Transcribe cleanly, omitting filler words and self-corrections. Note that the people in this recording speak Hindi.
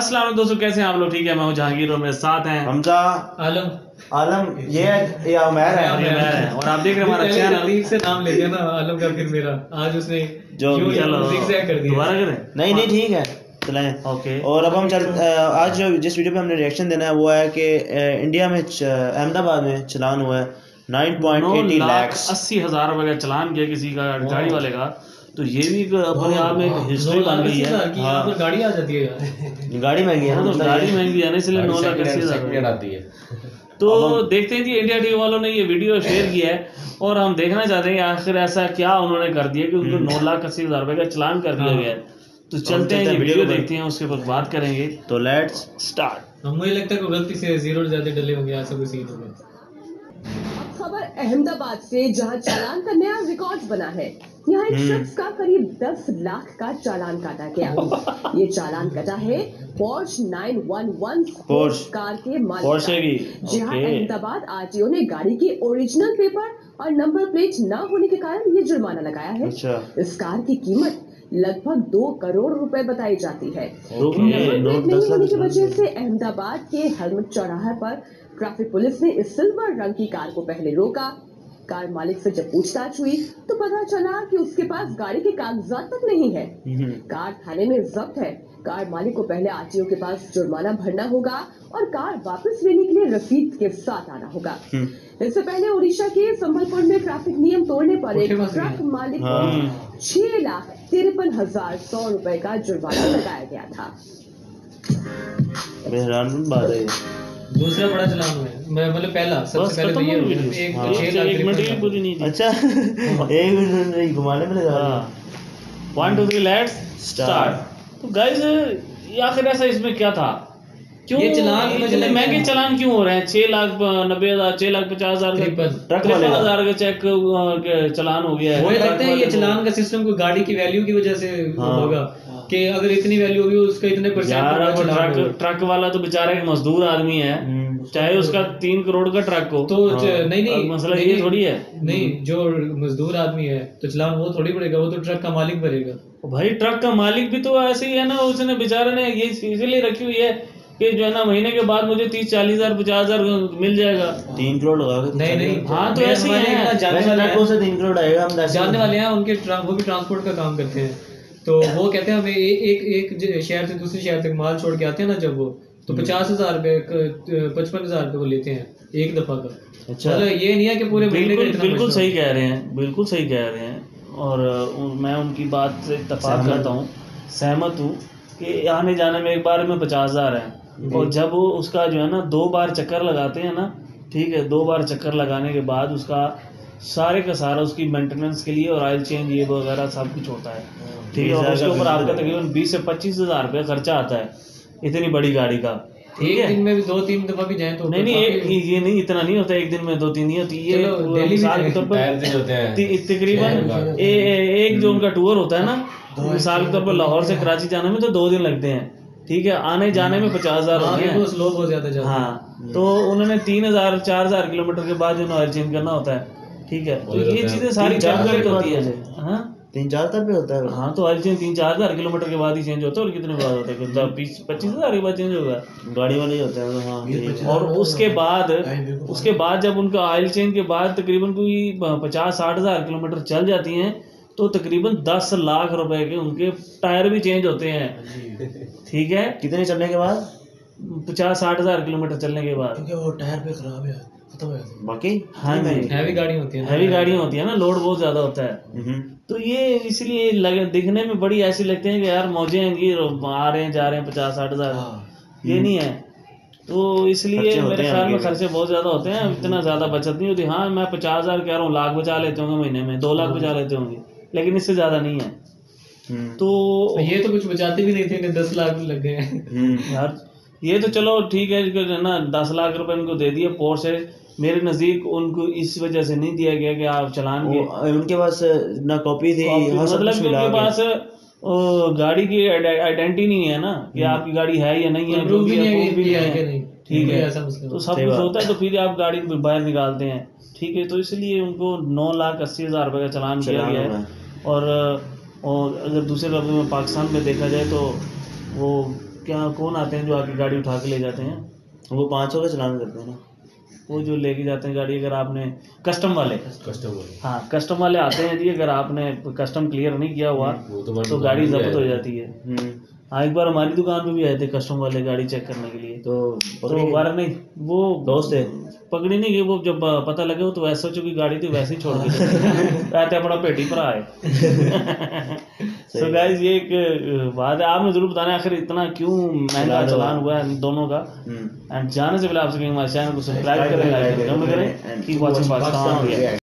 अस्सलाम वालेकुम दोस्तों, कैसे हैं आप लोग? ठीक है, मैं हूं जहांगीर और मेरे साथ हैं हमजा, आलम, ये उमैर है और आप देख रहे हैं हमारा चैनल से नाम ले दिया ना आलम का, फिर मेरा आज उसने जो चलो कर दिया। दोबारा करें? नहीं ठीक है चलें। ओके। और अब हम आज जो जिस वीडियो पे हमने रिएक्शन देना है वो है कि इंडिया में अहमदाबाद में चलान हुआ है 9.80 लाख 80,000 रुपए का चलान किया किसी का गाड़ी वाले का। तो ये भी अपने आप में एक हिस्ट्री बन गई है। यहाँ पर गाड़ी आ जाती है यार, गाड़ी महंगी है ना, तो गाड़ी महंगी है ना, इसलिए 9,80,000 आती है। तो देखते हैं जी, इंडिया टीवी वालों ने ये वीडियो शेयर किया है और हम देखना चाहते हैं कि आखिर ऐसा क्या उन्होंने कर दिया कि उनको 9,80,000 रुपए का चलान कर दिया गया है। तो चलते हैं, ये वीडियो देखते हैं, उसके ऊपर बात करेंगे। तो लेट्स स्टार्ट। मुझे लगता है कोई गलती से जीरो ज्यादा डले होंगे, ऐसा कोई सीन होगा। खबर अहमदाबाद से, जहां चालान का नया रिकॉर्ड बना है। यहाँ एक शख्स का करीब 10 लाख का चालान काटा गया। ये चालान कटा है पोर्श 911 स्पोर्ट्स कार के मालिक का। जहां अहमदाबाद आरटीओ ने गाड़ी के ओरिजिनल पेपर और नंबर प्लेट न होने के कारण ये जुर्माना लगाया है। इस कार की कीमत लगभग 2 करोड़ रुपए बताई जाती है। नंबर प्लेट नहीं होने की वजह से अहमदाबाद के हेलमेट चौराहे पर ट्रैफिक पुलिस ने इस सिल्वर रंग की कार को पहले रोका। कार मालिक से जब पूछताछ हुई तो पता चला कि उसके पास गाड़ी के कागजात तक नहीं है। कार थाने में जब्त है। कार मालिक को पहले आरटीओ के पास जुर्माना भरना होगा और कार वापस लेने के लिए रसीद के साथ आना होगा। इससे पहले उड़ीसा के संबलपुर में ट्रैफिक नियम तोड़ने पर एक ट्रक मालिक को 6,53,100 रुपए का जुर्माना लगाया गया था। बात है। दूसरा बड़ा चलान हुआ है, मतलब पहला सबसे पहले तो ये एक 6 मिनट की पूरी नहीं थी। अच्छा एक मिनट नहीं घुमाने में लगा। 1 2 3 लेट्स स्टार्ट। तो गाइस आखिर ऐसा इसमें क्या था? क्यों ये चलान इतने महंगे चलान क्यों हो रहे हैं? 6,90,000 6,50,000 का ट्रक वाले 53,000 का चेक चलान हो गया है। मुझे लगता है ये चलान का सिस्टम को गाड़ी की वैल्यू की वजह से होगा कि अगर इतनी वैल्यू होगी उसका इतने परसेंट। ट्रक वाला तो बेचारा एक मजदूर आदमी है, चाहे उसका 3 करोड़ का ट्रक हो तो नहीं मसला ये थोड़ी है। नहीं, जो मजदूर आदमी है तो चलान वो थोड़ी पड़ेगा, वो तो ट्रक का मालिक भरेगा। भाई ट्रक का मालिक भी तो ऐसे ही है ना, उसने बेचारे ने ये इसीलिए रखी हुई है कि जो है ना महीने के बाद मुझे 30-40,000 50,000 मिल जाएगा। 3 करोड़ लगा नहीं हाँ, तो ऐसे ही है। से 3 करोड़ आएगा। हम जानने वाले हैं उनके, वो भी ट्रांसपोर्ट का काम करते हैं। तो वो कहते हैं हमें एक शहर से दूसरे शहर तक माल छोड़ के आते हैं ना जब वो, तो 50,000 रुपए 55,000 रुपए वो लेते हैं एक दफा का। अच्छा, मतलब ये नहीं है कि पूरे बिल्कुल सही कह रहे हैं, बिल्कुल सही कह रहे हैं। और मैं उनकी बात से इत्तेफाक करता हूँ, सहमत हूँ कि आने जाने में एक बार में 50,000 है। और जब वो उसका जो है ना 2 बार चक्कर लगाते हैं ना, ठीक है, 2 बार चक्कर लगाने के बाद उसका सारे का सारा उसकी मेंटेनेंस के लिए और ऑयल चेंज ये वगैरह सब कुछ होता है, ठीक है। और उसके ऊपर आपका तकरीबन 20 से 25,000 रुपये खर्चा आता है इतनी बड़ी गाड़ी का। एक दिन में भी 2-3 दफा भी जाए तो नहीं ये नहीं, इतना नहीं होता एक दिन में 2-3 नहीं होती ये मिसाल के तौर पर तकरीबन एक जो उनका टूर होता है ना, मिसाल के तौर पर लाहौर से कराची जाने में तो 2 दिन लगते हैं, ठीक है। आने जाने में 50,000 होते हैं। लोग बहुत ज्यादा जाते हैं। हाँ, तो उन्होंने 3,000-4,000 किलोमीटर के बाद जो ऑयल चेंज करना होता है, ठीक है। तो ये चीजें सारी कैलकुलेट होती है। हाँ 3-4 तक भी होता है। हाँ, तो ऑयल चेंज 3-4,000 किलोमीटर के बाद ही चेंज होता है। और कितने बाद होता है? 25,000 के बाद चेंज होगा, गाड़ी वाले ही होता है। हाँ, और उसके बाद जब उनका ऑयल चेंज के बाद तकरीबन कोई 50-60,000 किलोमीटर चल जाती हैं तो तकरीबन 10 लाख रुपए के उनके टायर भी चेंज होते हैं, ठीक है। कितने चलने के बाद? 50-60,000 किलोमीटर चलने के बाद, क्योंकि वो टायर पे खराब है बाकी। हाँ, हैवी गाड़ी होती है, हैवी गाड़ियाँ होती है ना, लोड बहुत ज्यादा होता है। तो ये इसलिए दिखने में बड़ी ऐसी लगते हैं कि यार मौजें हैं, आ रहे हैं जा रहे हैं 50-60,000। ये नहीं है। तो इसलिए मेरे ख्याल में खर्चे बहुत ज्यादा होते हैं, इतना ज्यादा बचत नहीं होती। हाँ, मैं 50,000 कह रहा हूँ, लाख बचा लेते होंगे महीने में, 2 लाख बचा लेते होंगे, लेकिन इससे ज्यादा नहीं है। तो ये तो कुछ बचाते भी नहीं थे, 10 लाख लग गए यार। ये तो चलो ठीक है ना, 10 लाख रुपए उनको दे दिए पोर्श से। मेरे नज़दीक उनको इस वजह से नहीं दिया गया कि आप चलान के, उनके पास ना कॉपी थी, मतलब कि उनके पास गाड़ी की आइडेंटिटी नहीं है ना कि आपकी गाड़ी है या नहीं है, जो भी है, ठीक है। तो सब कुछ होता है, तो फिर आप गाड़ी बाहर निकालते हैं, ठीक है। तो इसलिए उनको 9,80,000 रुपये का चलान किया गया है। और अगर दूसरे लफ्ज़ों में पाकिस्तान में देखा जाए तो वो क्या कौन आते हैं जो आके गाड़ी उठा के ले जाते हैं? वो 500 का चालान करते हैं ना, वो जो लेके जाते हैं गाड़ी, अगर आपने कस्टम वाले हाँ कस्टम वाले आते हैं जी, अगर आपने कस्टम क्लियर नहीं किया हुआ तो गाड़ी जब्त हो जाती है। हाँ एक बार हमारी दुकान पे भी आए थे कस्टम वाले गाड़ी चेक करने के लिए, तो बार नहीं वो दोस्त है पकड़ी नहीं गई। वो जब पता लगे वो तो वैसे की गाड़ी थी वैसे ही छोड़ के रहते अपना पेटी पर आए। सो गाइस ये एक बात है, आपने जरूर बताना आखिर इतना क्यों महंगा चालान हुआ है दोनों का। एंड जाने से पहले आपसे हमारे चैनल को सब्सक्राइब करें, लाइक करें, कमेंट करें। Keep watching Pakistan.